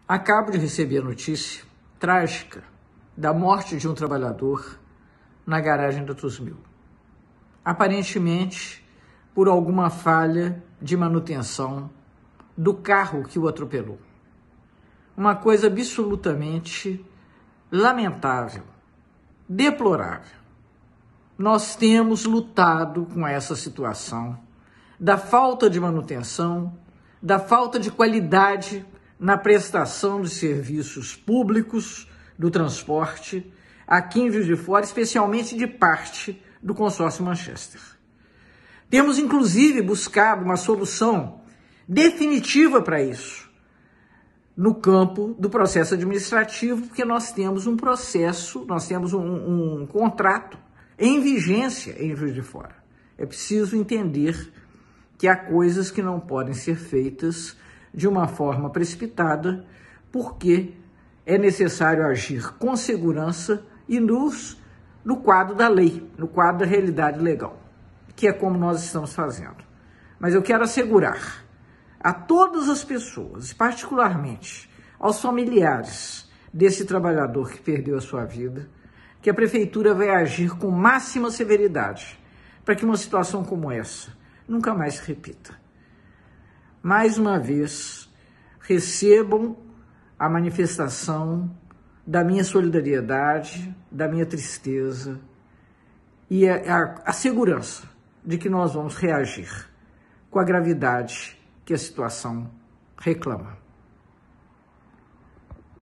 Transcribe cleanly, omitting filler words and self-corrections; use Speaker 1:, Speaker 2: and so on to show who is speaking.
Speaker 1: Acabo de receber a notícia trágica da morte de um trabalhador na garagem da Tusmil. Aparentemente, por alguma falha de manutenção do carro que o atropelou. Uma coisa absolutamente lamentável, deplorável. Nós temos lutado com essa situação da falta de manutenção, da falta de qualidade na prestação de serviços públicos do transporte aqui em Juiz de Fora, especialmente de parte do consórcio Manchester. Temos, inclusive, buscado uma solução definitiva para isso no campo do processo administrativo, porque nós temos um processo, nós temos um contrato em vigência em Juiz de Fora. É preciso entender que há coisas que não podem ser feitas de uma forma precipitada, porque é necessário agir com segurança e no quadro da lei, no quadro da realidade legal, que é como nós estamos fazendo. Mas eu quero assegurar a todas as pessoas, particularmente aos familiares desse trabalhador que perdeu a sua vida, que a Prefeitura vai agir com máxima severidade para que uma situação como essa nunca mais se repita. Mais uma vez, recebam a manifestação da minha solidariedade, da minha tristeza e a segurança de que nós vamos reagir com a gravidade que a situação reclama.